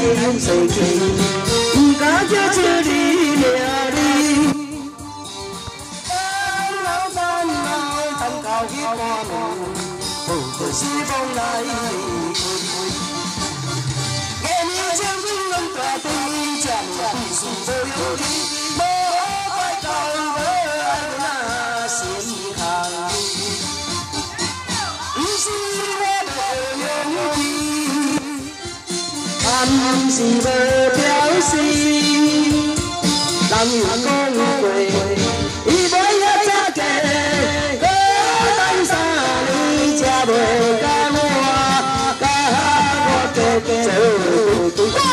有世界，不敢叫出你名字。等到彼半暝，就是风来回。夜暝将阮拢大地，这么必须无勇气，无怪到无爱那心空。不是我无勇气，也不是无表示。人有讲过，伊袂晓早嫁，搁等3年才袂甲我，甲我家家做对对。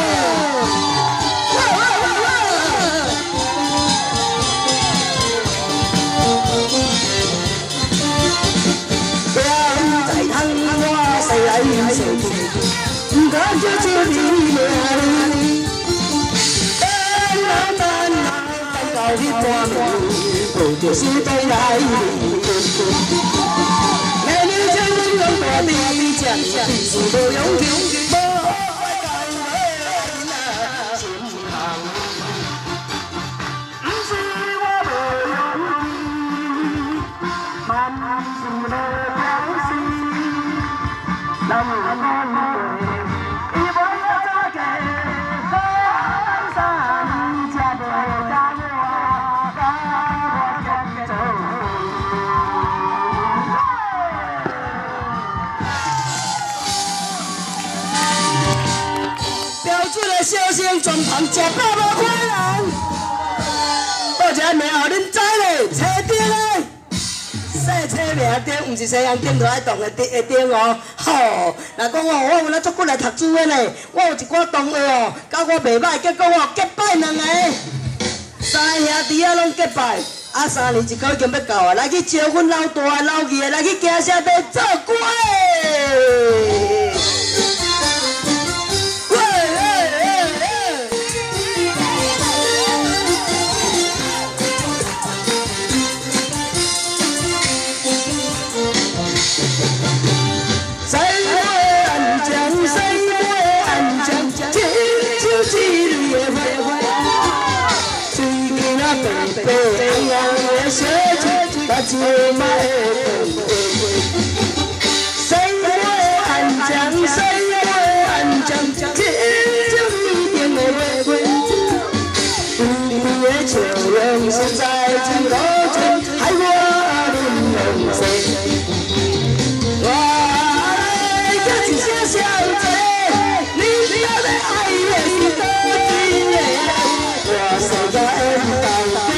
在通我世来世去，不敢叫出你名字。到彼半暝，无就是风来夜暝将阮拢大地，这必是无勇气，无爱到那心空。不是我无勇气，嘛不是无表示。人有讲过，伊袂晓早嫁，搁等3年才袂甲我。标准的小生全旁食饱无亏人，报一个名互恁知咧，车顶咧，说车名顶，毋是西洋顶头爱动的顶哦。吼，若讲哦，我有咧足骨来读书的呢，我有一寡同学哦，甲我袂歹，结果哦结拜2个，3兄弟啊拢结拜，啊3年1个已经要到啊，来去招阮老大老二来去行社地做官。白红的小姐，把酒买回回。生活安详，生活安详，亲像一点的月光。雨的笑容实在真多情，害我忍用心。我来叫一声小姐，你到底爱的是多真的？我实在不懂。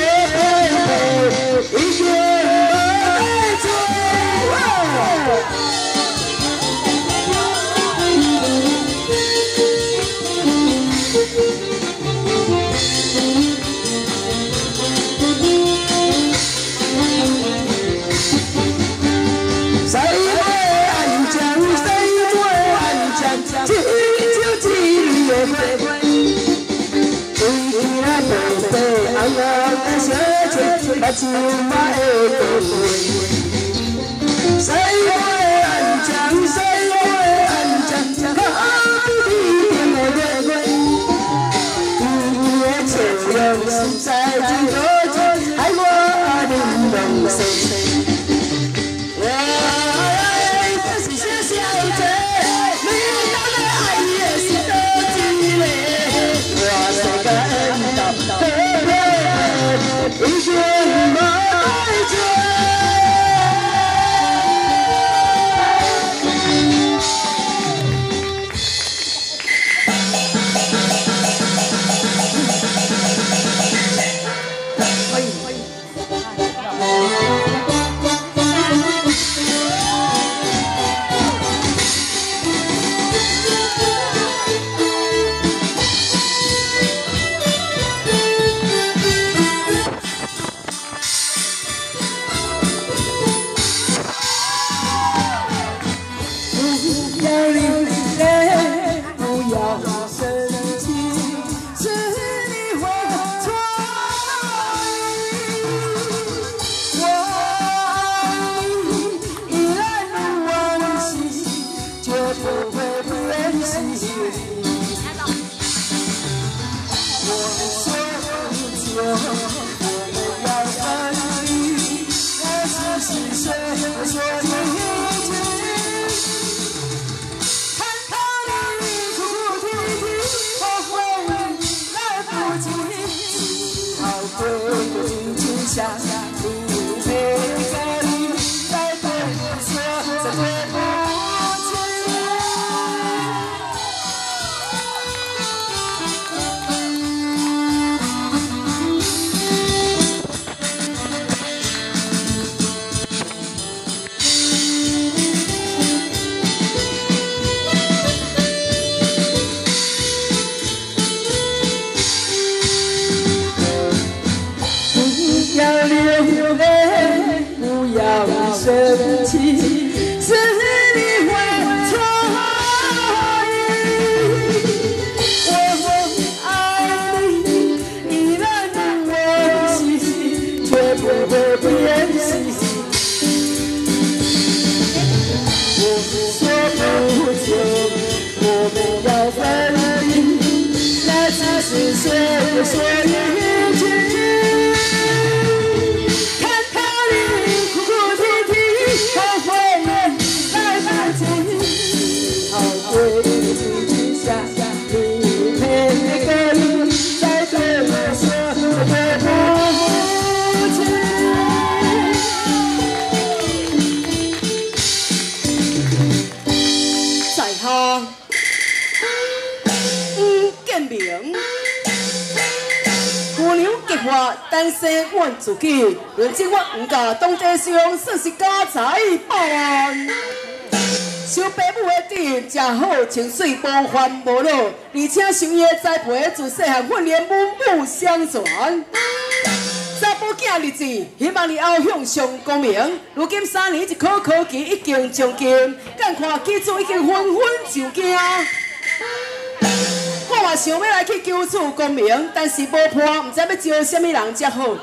把酒买回回，生活安详，生活安详，好比天的月光。你的笑容实在真多情，害我忍动心。这是小小姐，你到底爱的是多真嘞？我世间到一天没爱情。 生气，是你会错意。我爱你，依然温馨，却不会变心。我说不久，我们要分离，那只是说一句。 我单身阮自己，如今我唔甲当地上算是家财百万。收爸母的甜，食好清水无烦无恼，而且收伊的栽培自细汉训练母母相传。查甫囝日子，希望以后向上光明。如今3年一考考期已经将近，眼看基础已经纷纷就惊。 我嘛想要来去求取功名，但是无伴，唔知要招什么人才好。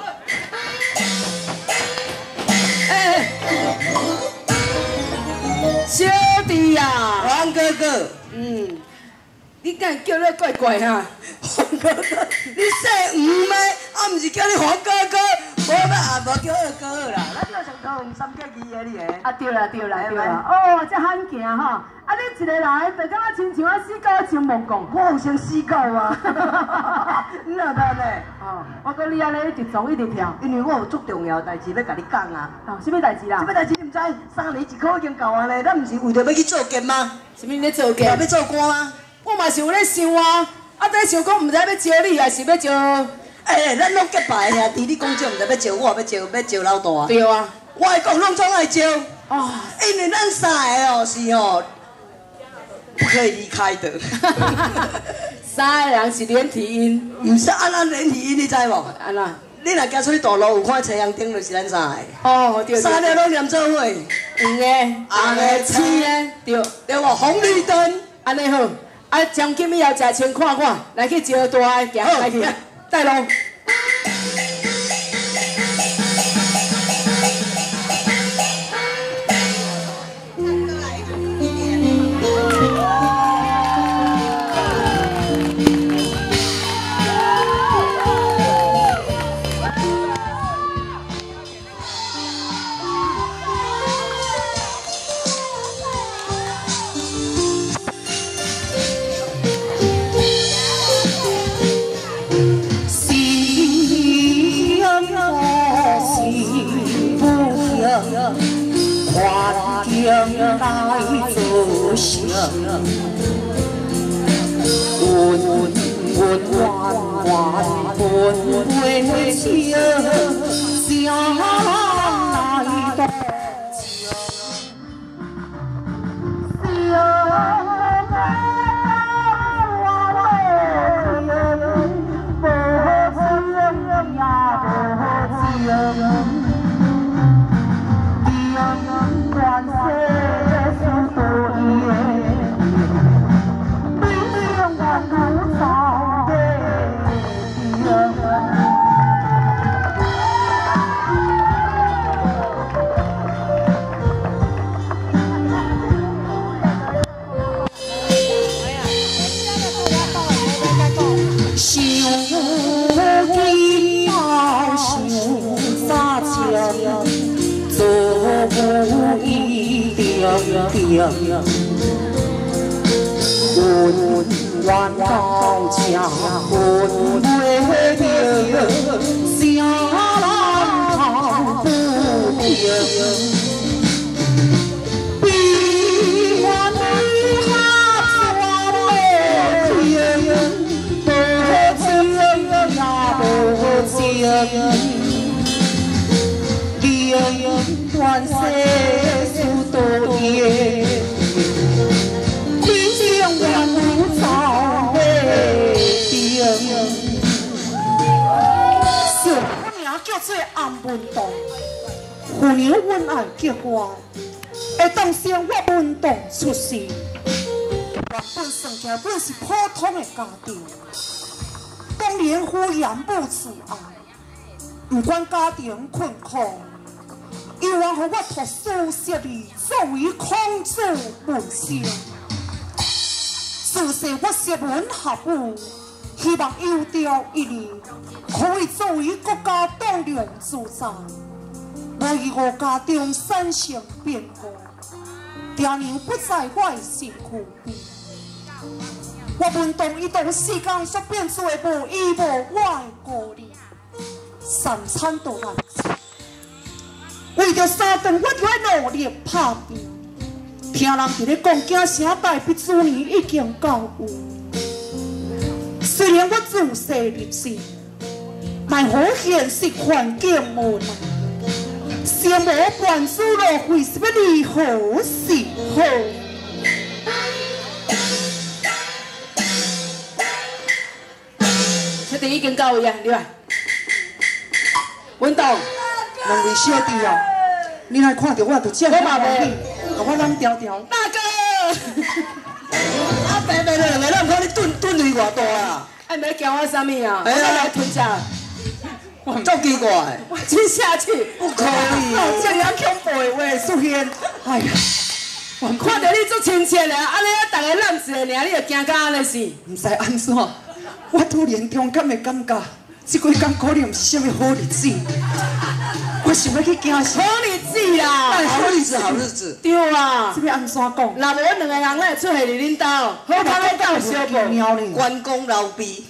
小弟呀，黄哥哥，你敢叫你怪怪哈？黄哥哥，你姓吴咩？啊，唔是叫你黄哥哥，无啦，无叫二哥啦。咱叫上头3叫2个你个。啊，对啦，对啦，对啦。哦，这罕见哈。 啊！你一个来，就感觉亲像啊死狗像木匠，我有像死狗啊！你哪办呢？哦，我讲你安尼一直走一直跳，因为我有足重要代志要甲你讲啊。哦，什么代志啦？什么代志你唔知？3年一考已经到啊咧，咱唔是为着要去做监吗？什么咧做监？要做官吗？我嘛是有咧想啊，啊在想讲唔知要招你，还是要招？咱拢结拜兄弟，你讲招唔知要招我，要招老大。对啊，我会讲拢总爱招。哦，因为咱3个哦是哦。 不可以离开的。3个人是连体婴，唔是按咱连体婴，你知无？安那？你若行出去大路，有看车阳顶就是咱3个。哦，对。3个拢连做伙。黄的、红的、青的，对，对无？红绿灯，安尼好。啊，将今以后食穿看看，来去招大个行来去，带路。 来作声，滚滚弯弯滚回情，向来多情。滚弯高墙，滚回头，下浪淘不平。悲欢离合错没天，无情也无情，情断世事多变。 叫做红文洞， 去年阮爱结婚，会当时我运动出世，原本算起来阮是普通的家庭，当年夫养母慈爱，不管家庭困苦，又愿予我读书设立作为孔子门生。自细我识文学武，希望有朝一日可以作为国家栋梁之才。无以我家中产生变故，定年不在我的身躯边。我运动一段时间，却变做无依无我的孤儿，三餐都难吃。为着三顿，我就要努力打拼。听人伫咧讲，囝声代比主年已经到有。虽然我自细入世，但好现实环境无奈。先无半子路，为是要离何是好？ 确定已经到位啊，你来。运动， 两位小弟啊，你来看到我就这么欢喜，甲我揽条条。 大哥，啊白白的两个，咱看你吨位偌大啊？啊，你要惊我啥物啊？我来吞下。足奇怪，我真下去，不可以，这样恐怖的话出现，哎呀，看到你足亲切的，安尼啊，大家揽一个尔，你就惊到安尼是？ 唔知安怎，我突然中间的感觉，这几天可能是什么好日子，我想要去惊死。 好日子啦， 好日子，好日子。 对啊， 这要安怎讲？ 若无两个人咧出现伫恁兜，好拍咧到小无？ 关公老毕，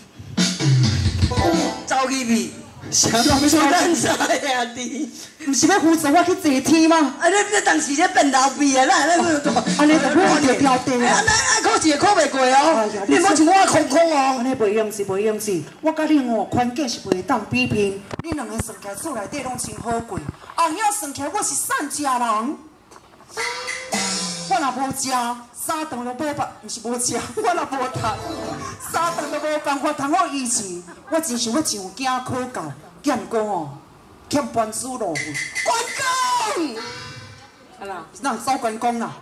走去毕。 啥都要做咱知啊弟， 唔是要扶持我去坐天吗？ 啊，你当时咧变老毕啊，咱安尼就看着标地啊！ 咱考试也考袂过哦，你莫像我空空哦。 安尼袂用是袂用是，我甲你哦，环境是袂当比拼。你两个算起来厝内底拢真好过，后遐算起来我是善食人。我若无食，三顿都无办，毋是无食，我若无读，三顿都无办法通我医治。我真想要上京考教，结果哦，欠班师路费。关公， 啊啦， 那走关公啦。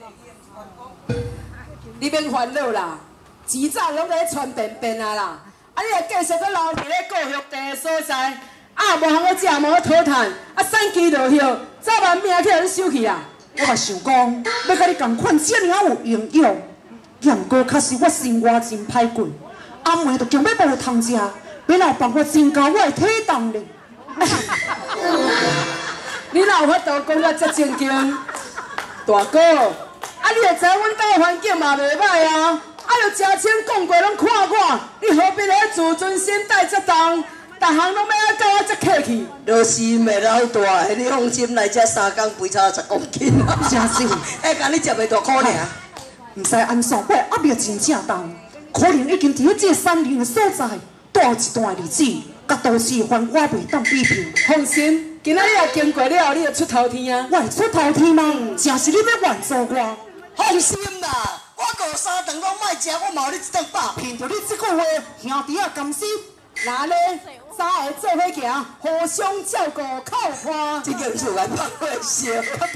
你免烦恼啦，迟早拢在传便便啊啦。啊，你若继续搁留伫咧故乡地的所在，啊，无通个食，无讨趁，啊，散机落叶，早晚命去互你收去啊！ 我嘛想讲，要甲你共款这尔有营养，不过确实我生活真歹过，暗暝就强要无通食，免有办法增加我的体重力。 你哪有法度讲我遮正经？大哥，啊，你会知阮家的环境嘛袂歹啊，啊，就诚请讲过拢看我，你何必咧自尊心带遮重？逐项拢要爱教我遮客气。 都是袂老大的，你放心来遮3工肥差10公斤啊！ 真是， 哎，甲你食袂大苦尔。 唔知安怎，我压力真正重，可能已经伫咧这山林的所在住一段日子，甲都市繁华袂当比拼。 放心，今仔日也经过了，你就出头天啊！ 我会出头天吗？正是你要援助我。 放心啦，我5-3顿拢莫食，我嘛有你一顿饱。 骗着你这句话，兄弟啊，甘心。 那咧，三个做伙行，互相照顾，靠伴。 这件事来放过笑，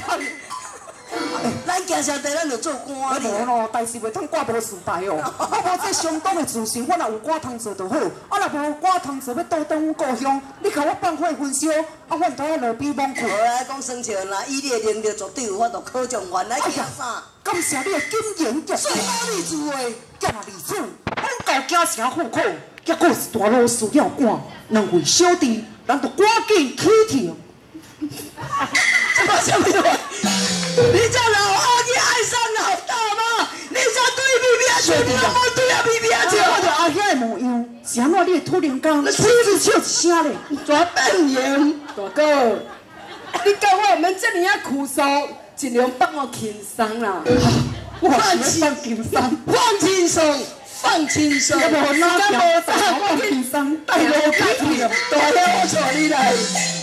咱行啥地，咱就做官哩。 无咯，代志袂通挂无事代哦。我无这相当的自信，我若有我通做就好。啊，若无我通做，要倒转故乡，你甲我放火分烧，啊，阮都要落比往去。 无啦，讲生笑啦，以你的能力绝对有法度考状元来行啥？ 感谢你的金言玉最好你之话， 今日此，阮家家城户口，结果是大老师要赶，两位小弟，咱就赶紧起跳。 这么什么话？你这老阿弟爱上老大吗？你这对比比啊，对比啊，无对啊，比比啊， 我着阿遐的模样，是安怎？你突然间吹字笑一声咧， 怎变形？大哥，你教我们这么啊苦手，尽量帮我轻松啦。 放轻松， 放轻松，放轻松。 我无哪条放轻松，带我开去， 大兄，我带你来。